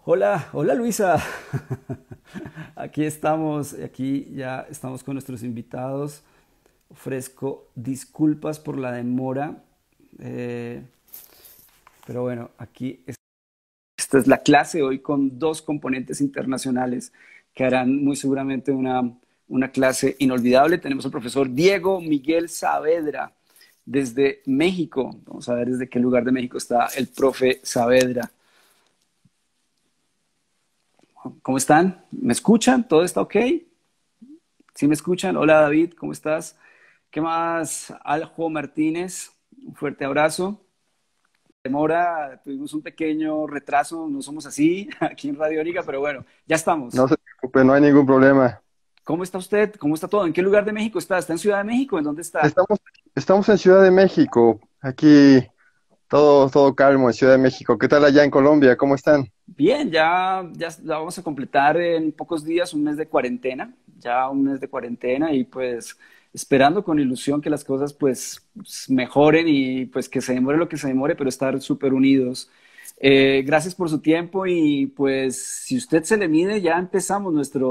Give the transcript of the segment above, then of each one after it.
Hola, hola Luisa. Aquí estamos, aquí ya estamos con nuestros invitados. Ofrezco disculpas por la demora, eh, pero bueno, esta es la clase hoy con dos componentes internacionales que harán muy seguramente una clase inolvidable. Tenemos al profesor Diego Miguel Saavedra desde México. Vamos a ver desde qué lugar de México está el profe Saavedra. ¿Cómo están? ¿Me escuchan? ¿Todo está ok? ¿Sí me escuchan? Hola David, ¿cómo estás? ¿Qué más? Aljo Martínez, un fuerte abrazo. Demora, tuvimos un pequeño retraso, no somos así aquí en Radio Única, pero bueno, ya estamos. No se preocupe, no hay ningún problema. ¿Cómo está usted? ¿Cómo está todo? ¿En qué lugar de México está? ¿Está en Ciudad de México? ¿En dónde está? Estamos, estamos en Ciudad de México. Aquí todo calmo en Ciudad de México. ¿Qué tal allá en Colombia? ¿Cómo están? Bien, ya vamos a completar en pocos días un mes de cuarentena, ya un mes de cuarentena y pues esperando con ilusión que las cosas pues mejoren y pues que se demore lo que se demore, pero estar súper unidos. Gracias por su tiempo y pues si usted se le mide ya empezamos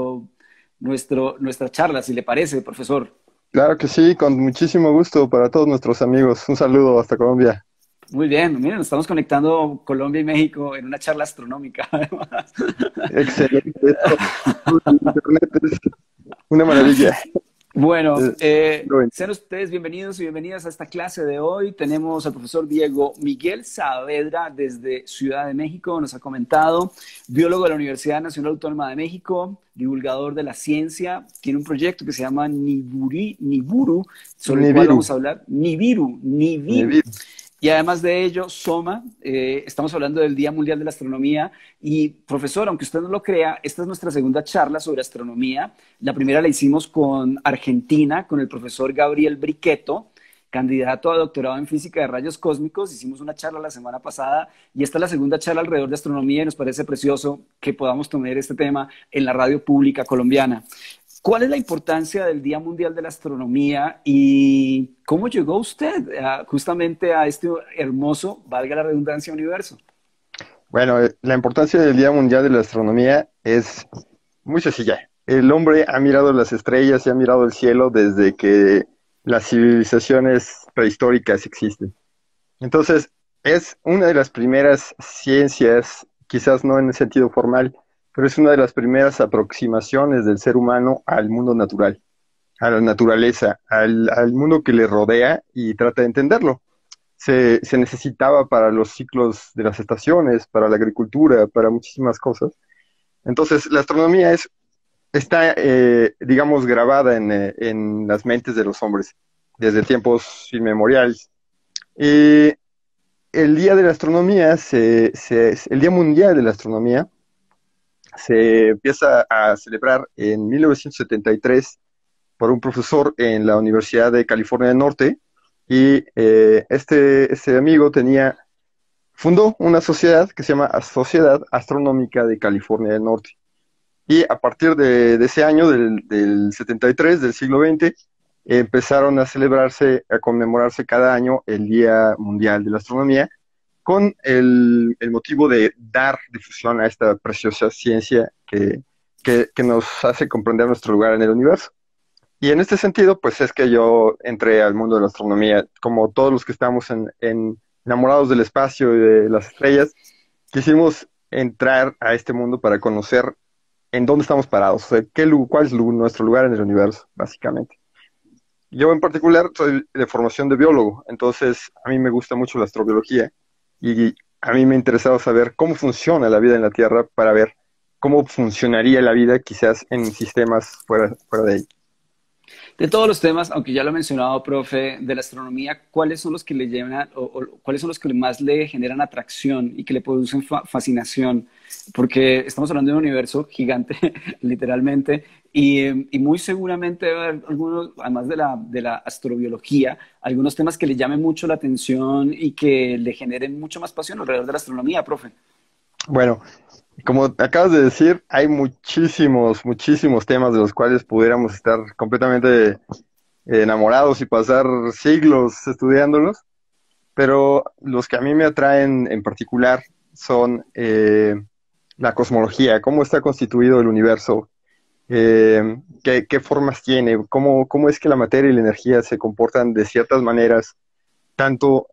nuestra charla, si le parece, profesor. Claro que sí, con muchísimo gusto para todos nuestros amigos. Un saludo hasta Colombia. Muy bien, miren, nos estamos conectando Colombia y México en una charla astronómica, además. Excelente. Internet es una maravilla. Bueno, Bueno, sean ustedes bienvenidos y bienvenidas a esta clase de hoy. Tenemos al profesor Diego Miguel Saavedra desde Ciudad de México, nos ha comentado, biólogo de la Universidad Nacional Autónoma de México, divulgador de la ciencia, tiene un proyecto que se llama Niburu, sobre el cual Nibiru. vamos a hablar, Nibiru. Nibiru. Y además de ello, Soma, estamos hablando del Día Mundial de la Astronomía. Y profesor, aunque usted no lo crea, esta es nuestra segunda charla sobre astronomía. La primera la hicimos con Argentina, con el profesor Gabriel Briqueto, candidato a doctorado en física de rayos cósmicos. Hicimos una charla la semana pasada y esta es la segunda charla alrededor de astronomía y nos parece precioso que podamos tomar este tema en la radio pública colombiana. ¿Cuál es la importancia del Día Mundial de la Astronomía y cómo llegó usted justamente a este hermoso, valga la redundancia, universo? Bueno, la importancia del Día Mundial de la Astronomía es muy sencilla. El hombre ha mirado las estrellas y ha mirado el cielo desde que las civilizaciones prehistóricas existen. Entonces, es una de las primeras ciencias, quizás no en el sentido formal, pero es una de las primeras aproximaciones del ser humano al mundo natural, a la naturaleza, al mundo que le rodea y trata de entenderlo. Se necesitaba para los ciclos de las estaciones, para la agricultura, para muchísimas cosas. Entonces, la astronomía está, digamos, grabada en las mentes de los hombres desde tiempos inmemoriales. Y el Día de la Astronomía, el Día Mundial de la Astronomía, se empieza a celebrar en 1973 por un profesor en la Universidad de California del Norte. Y este amigo fundó una sociedad que se llama Sociedad Astronómica de California del Norte. Y a partir de ese año, del 73, del siglo XX, empezaron a celebrarse, a conmemorarse cada año el Día Mundial de la Astronomía, con el motivo de dar difusión a esta preciosa ciencia que nos hace comprender nuestro lugar en el universo. Y en este sentido, pues es que yo entré al mundo de la astronomía, como todos los que estamos enamorados del espacio y de las estrellas, quisimos entrar a este mundo para conocer en dónde estamos parados, o sea, cuál es nuestro lugar en el universo, básicamente. Yo en particular soy de formación de biólogo, entonces a mí me gusta mucho la astrobiología y a mí me ha interesado saber cómo funciona la vida en la Tierra para ver cómo funcionaría la vida quizás en sistemas fuera de ahí. De todos los temas, aunque ya lo he mencionado, profe, de la astronomía, ¿cuáles son los que le llevan o cuáles son los que más le generan atracción y que le producen fascinación? Porque estamos hablando de un universo gigante, literalmente, y muy seguramente va a haber algunos, además de la astrobiología, algunos temas que le llamen mucho la atención y que le generen mucho más pasión alrededor de la astronomía, profe. Bueno, como acabas de decir, hay muchísimos temas de los cuales pudiéramos estar completamente enamorados y pasar siglos estudiándolos, pero los que a mí me atraen en particular son la cosmología, cómo está constituido el universo, qué formas tiene, cómo es que la materia y la energía se comportan de ciertas maneras, tanto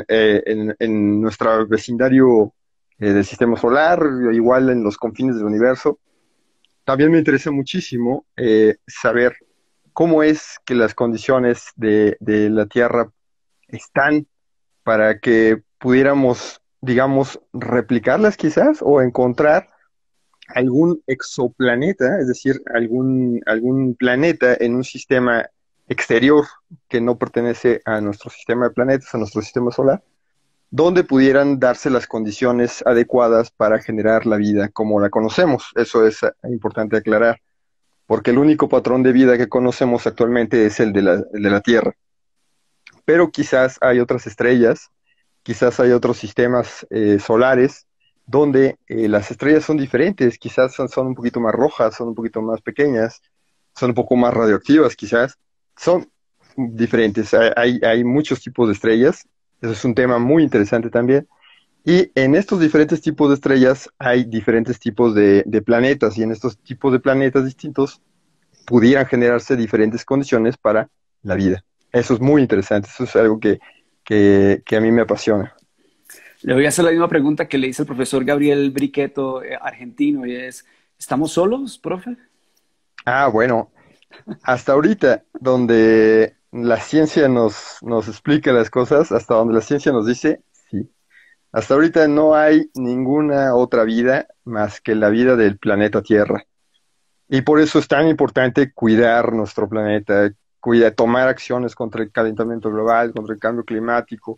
en nuestro vecindario del sistema solar, igual en los confines del universo. También me interesa muchísimo saber cómo es que las condiciones de la Tierra están para que pudiéramos, digamos, replicarlas quizás o encontrar algún exoplaneta, es decir, algún planeta en un sistema exterior que no pertenece a nuestro sistema de planetas, a nuestro sistema solar, donde pudieran darse las condiciones adecuadas para generar la vida como la conocemos. Eso es importante aclarar, porque el único patrón de vida que conocemos actualmente es el de la Tierra. Pero quizás hay otras estrellas, quizás hay otros sistemas solares donde las estrellas son diferentes, quizás son un poquito más rojas, son un poquito más pequeñas, son un poco más radioactivas quizás, son diferentes, hay muchos tipos de estrellas, eso es un tema muy interesante también, y en estos diferentes tipos de estrellas hay diferentes tipos de planetas, y en estos tipos de planetas distintos pudieran generarse diferentes condiciones para la vida. Eso es muy interesante, eso es algo que a mí me apasiona. Le voy a hacer la misma pregunta que le hice al profesor Gabriel Briqueto, argentino, y es, ¿estamos solos, profe? Ah, bueno, hasta ahorita, donde la ciencia nos explica las cosas, hasta donde la ciencia nos dice, sí. Hasta ahorita no hay ninguna otra vida más que la vida del planeta Tierra. Y por eso es tan importante cuidar nuestro planeta, tomar acciones contra el calentamiento global, contra el cambio climático,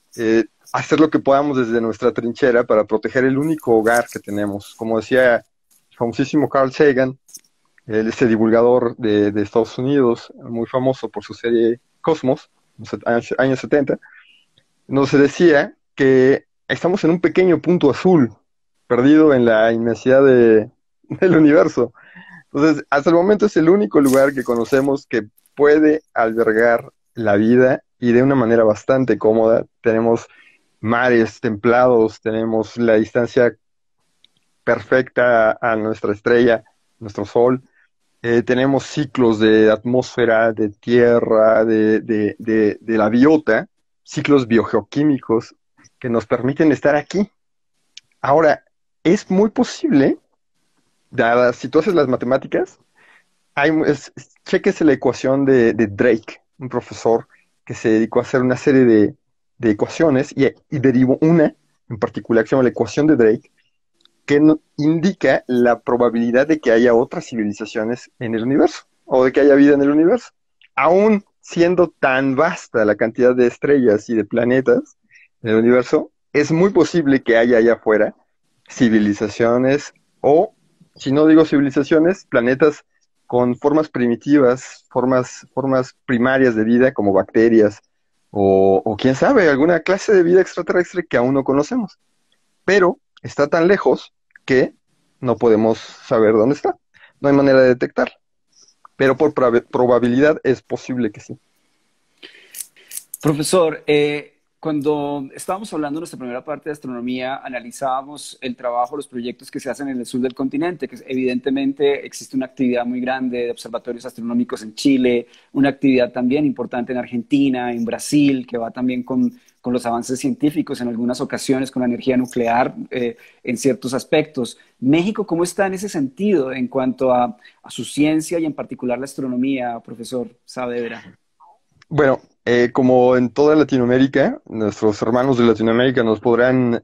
hacer lo que podamos desde nuestra trinchera para proteger el único hogar que tenemos. Como decía el famosísimo Carl Sagan, ese divulgador de Estados Unidos, muy famoso por su serie Cosmos, en los años 70, nos decía que estamos en un pequeño punto azul, perdido en la inmensidad del universo. Entonces, hasta el momento es el único lugar que conocemos que puede albergar la vida y de una manera bastante cómoda. Tenemos mares templados, tenemos la distancia perfecta a nuestra estrella, nuestro Sol. Tenemos ciclos de atmósfera, de tierra, de la biota, ciclos biogeoquímicos que nos permiten estar aquí. Ahora, es muy posible, dadas, si tú haces las matemáticas, chéquese la ecuación de Drake, un profesor que se dedicó a hacer una serie de ecuaciones y derivó una en particular que se llama la ecuación de Drake, que indica la probabilidad de que haya otras civilizaciones en el universo o de que haya vida en el universo. Aún siendo tan vasta la cantidad de estrellas y de planetas en el universo, es muy posible que haya allá afuera civilizaciones o, si no digo civilizaciones, planetas con formas primitivas, formas primarias de vida como bacterias o quién sabe, alguna clase de vida extraterrestre que aún no conocemos. Pero está tan lejos que no podemos saber dónde está. No hay manera de detectarla. Pero por probabilidad es posible que sí. Profesor, cuando estábamos hablando en nuestra primera parte de astronomía, analizábamos el trabajo, los proyectos que se hacen en el sur del continente, que evidentemente existe una actividad muy grande de observatorios astronómicos en Chile, una actividad también importante en Argentina, en Brasil, que va también con los avances científicos, en algunas ocasiones con la energía nuclear en ciertos aspectos. México, ¿cómo está en ese sentido en cuanto a su ciencia y en particular la astronomía, profesor Saavedra? Bueno, como en toda Latinoamérica, nuestros hermanos de Latinoamérica nos podrán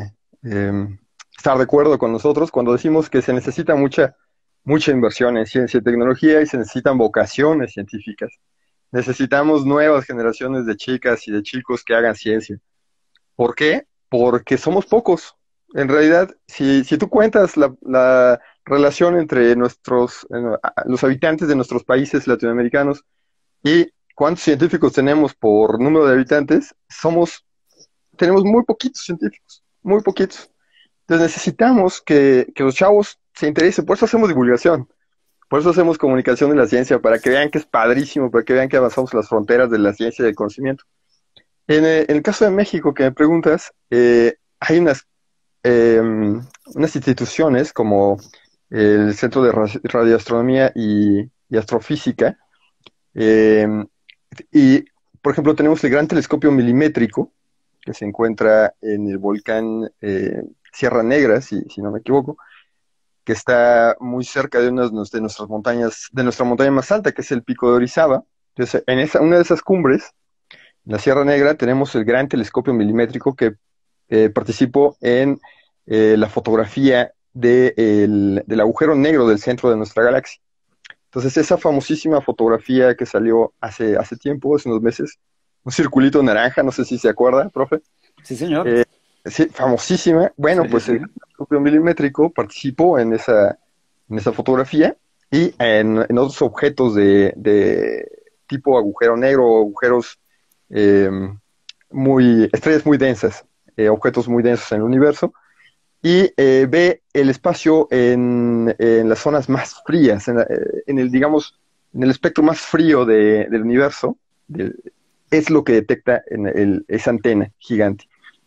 estar de acuerdo con nosotros cuando decimos que se necesita mucha inversión en ciencia y tecnología y se necesitan vocaciones científicas. Necesitamos nuevas generaciones de chicas y de chicos que hagan ciencia. ¿Por qué? Porque somos pocos. En realidad, si tú cuentas la relación entre los habitantes de nuestros países latinoamericanos y cuántos científicos tenemos por número de habitantes, tenemos muy poquitos científicos, muy poquitos. Entonces necesitamos que los chavos se interesen, por eso hacemos divulgación, por eso hacemos comunicación de la ciencia, para que vean que es padrísimo, para que vean que avanzamos las fronteras de la ciencia y del conocimiento. En el caso de México que me preguntas, hay unas unas instituciones como el Centro de Radioastronomía y Astrofísica, eh, y por ejemplo tenemos el Gran Telescopio Milimétrico, que se encuentra en el volcán Sierra Negra, si no me equivoco, que está muy cerca de una de nuestras montañas, de nuestra montaña más alta, que es el Pico de Orizaba. Entonces, una de esas cumbres, en la Sierra Negra, tenemos el Gran Telescopio Milimétrico que participó en la fotografía del agujero negro del centro de nuestra galaxia. Entonces, esa famosísima fotografía que salió hace tiempo, hace unos meses, un circulito naranja, no sé si se acuerda, profe. Sí, señor. Sí, famosísima. Bueno, Sí, sí, pues el sí. telescopio milimétrico participó en esa fotografía y en otros objetos de tipo agujero negro o agujeros eh, estrellas muy densas, objetos muy densos en el universo, y ve el espacio en las zonas más frías, en el, digamos, en el espectro más frío del universo, es lo que detecta en esa antena gigante.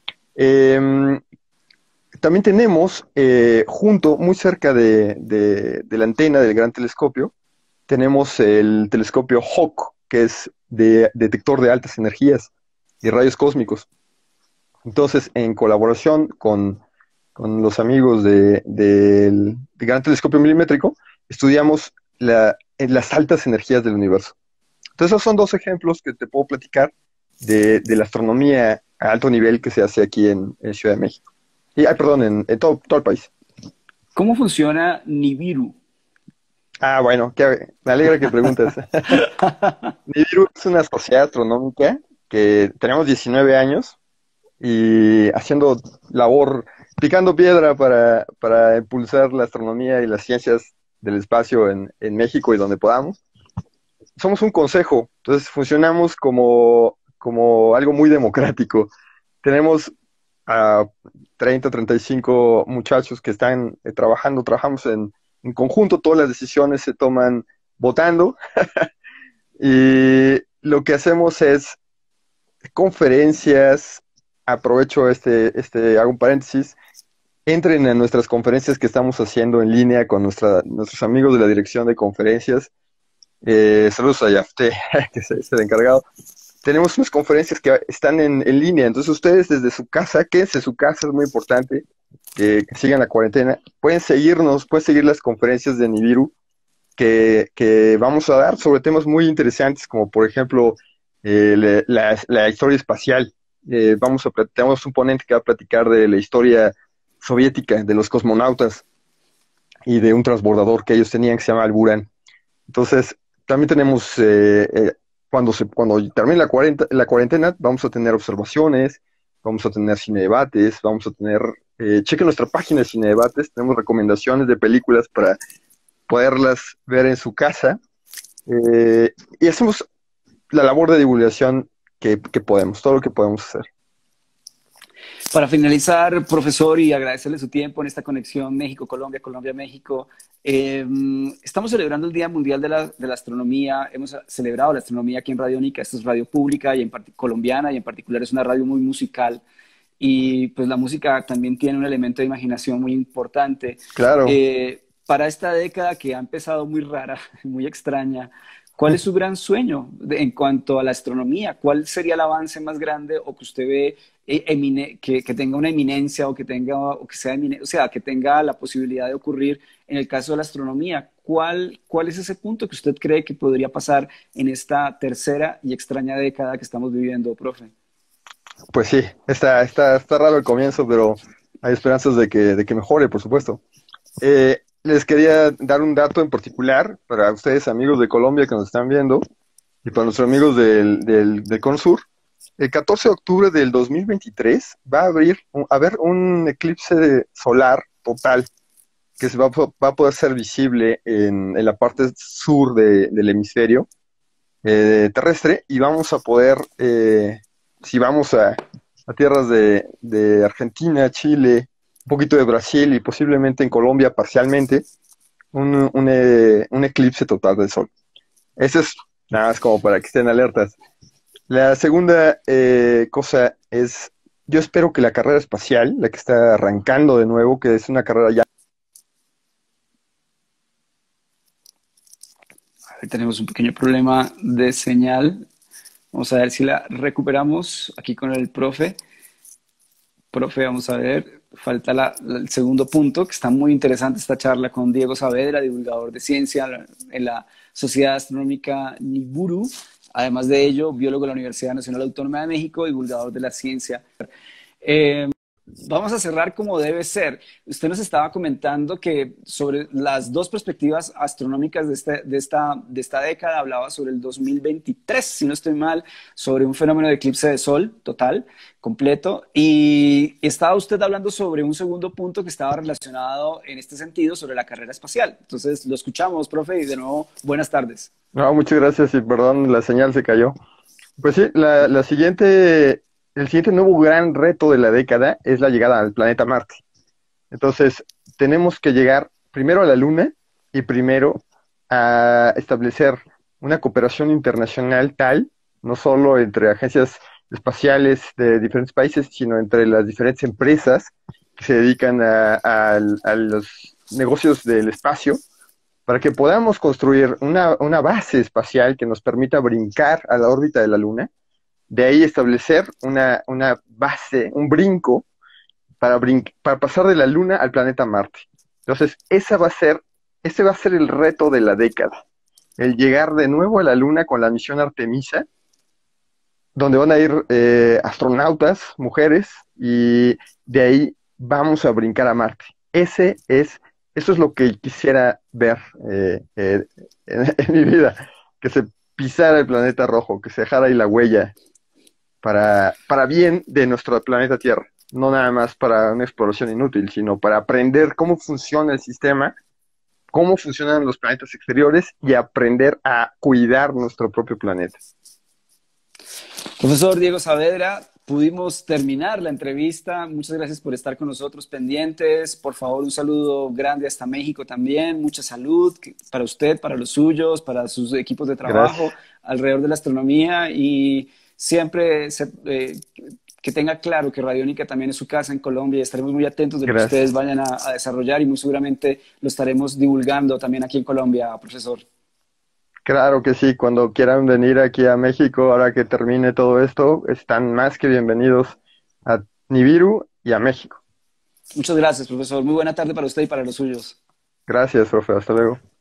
Eh, También tenemos muy cerca de la antena del gran telescopio, tenemos el telescopio Hawk, que es de detector de altas energías y rayos cósmicos. Entonces, en colaboración con los amigos del Gran Telescopio Milimétrico, estudiamos las altas energías del universo. Entonces, esos son dos ejemplos que te puedo platicar de la astronomía a alto nivel que se hace aquí en Ciudad de México. Y, ay, perdón, en todo el país. ¿Cómo funciona Nibiru? Bueno, me alegra que preguntes. Nibiru es una sociedad astronómica que tenemos 19 años y haciendo labor, picando piedra para impulsar la astronomía y las ciencias del espacio en México y donde podamos. Somos un consejo, entonces funcionamos como algo muy democrático. Tenemos a 30, 35 muchachos que están trabajamos en conjunto, todas las decisiones se toman votando y lo que hacemos es conferencias, aprovecho hago un paréntesis, entren a nuestras conferencias que estamos haciendo en línea con nuestros amigos de la dirección de conferencias. Saludos a Yafté, que es el encargado. Tenemos unas conferencias que están en línea, entonces ustedes desde su casa, quédense en su casa, es muy importante que sigan la cuarentena. Pueden seguirnos, pueden seguir las conferencias de Nibiru que vamos a dar sobre temas muy interesantes, como por ejemplo la historia espacial. Tenemos un ponente que va a platicar de la historia soviética, de los cosmonautas y de un transbordador que ellos tenían que se llama el Buran. Entonces, también tenemos, cuando termine la cuarentena, vamos a tener observaciones, vamos a tener cinedebates, vamos a tener, chequen nuestra página de cinedebates, tenemos recomendaciones de películas para poderlas ver en su casa, y hacemos la labor de divulgación que podemos, todo lo que podemos hacer. Para finalizar, profesor, y agradecerle su tiempo en esta conexión México-Colombia, Colombia-México, estamos celebrando el Día Mundial de la Astronomía. Hemos celebrado la astronomía aquí en Radiónica. Esta es radio pública y colombiana, y en particular es una radio muy musical. Y pues la música también tiene un elemento de imaginación muy importante. Claro. Para esta década que ha empezado muy rara, muy extraña, ¿cuál es su gran sueño en cuanto a la astronomía? ¿Cuál sería el avance más grande o que usted ve que tenga una eminencia o que tenga o que sea o sea, que tenga la posibilidad de ocurrir en el caso de la astronomía? ¿Cuál es ese punto que usted cree que podría pasar en esta tercera y extraña década que estamos viviendo, profe? Pues sí, está raro el comienzo, pero hay esperanzas de que mejore, por supuesto. Les quería dar un dato en particular para ustedes, amigos de Colombia que nos están viendo, y para nuestros amigos del Cono Sur. El 14 de octubre del 2023 va a haber un eclipse solar total que va a poder ser visible en la parte sur del hemisferio terrestre, y vamos a poder, si vamos a tierras de Argentina, Chile, un poquito de Brasil y posiblemente en Colombia parcialmente, un eclipse total del Sol. Eso es nada más como para que estén alertas. La segunda cosa es yo espero que la carrera espacial, la que está arrancando de nuevo, que es una carrera ya. Ahí tenemos un pequeño problema de señal. Vamos a ver si la recuperamos aquí con el profe. Profe, vamos a ver, falta el segundo punto, que está muy interesante esta charla con Diego Saavedra, divulgador de ciencia en la Sociedad Astronómica Nibiru. Además de ello, biólogo de la Universidad Nacional Autónoma de México, divulgador de la ciencia. Vamos a cerrar como debe ser. Usted nos estaba comentando que sobre las dos perspectivas astronómicas de esta década, hablaba sobre el 2023, si no estoy mal, sobre un fenómeno de eclipse de sol total, completo, y estaba usted hablando sobre un segundo punto que estaba relacionado en este sentido, sobre la carrera espacial. Entonces, lo escuchamos, profe, y de nuevo, buenas tardes. No, muchas gracias y perdón, la señal se cayó. Pues sí, el siguiente nuevo gran reto de la década es la llegada al planeta Marte. Entonces, tenemos que llegar primero a la Luna y primero a establecer una cooperación internacional tal, no solo entre agencias espaciales de diferentes países, sino entre las diferentes empresas que se dedican a los negocios del espacio, para que podamos construir una base espacial que nos permita brincar a la órbita de la Luna, de ahí establecer una base, un brinco para pasar de la Luna al planeta Marte. Entonces, ese va a ser el reto de la década, el llegar de nuevo a la Luna con la misión Artemisa, donde van a ir astronautas, mujeres, y de ahí vamos a brincar a Marte. Eso es lo que quisiera ver en mi vida, que se pisara el planeta rojo, que se dejara ahí la huella para bien de nuestro planeta Tierra. No nada más para una exploración inútil, sino para aprender cómo funciona el sistema, cómo funcionan los planetas exteriores y aprender a cuidar nuestro propio planeta. Profesor Diego Saavedra, pudimos terminar la entrevista. Muchas gracias por estar con nosotros pendientes. Por favor, un saludo grande hasta México también. Mucha salud para usted, para los suyos, para sus equipos de trabajo Gracias. alrededor de la astronomía y siempre que tenga claro que Radiónica también es su casa en Colombia y estaremos muy atentos de lo que ustedes Gracias. vayan a desarrollar y muy seguramente lo estaremos divulgando también aquí en Colombia, profesor. Claro que sí, cuando quieran venir aquí a México, ahora que termine todo esto, están más que bienvenidos a Nibiru y a México. Muchas gracias, profesor. Muy buena tarde para usted y para los suyos. Gracias, profe. Hasta luego.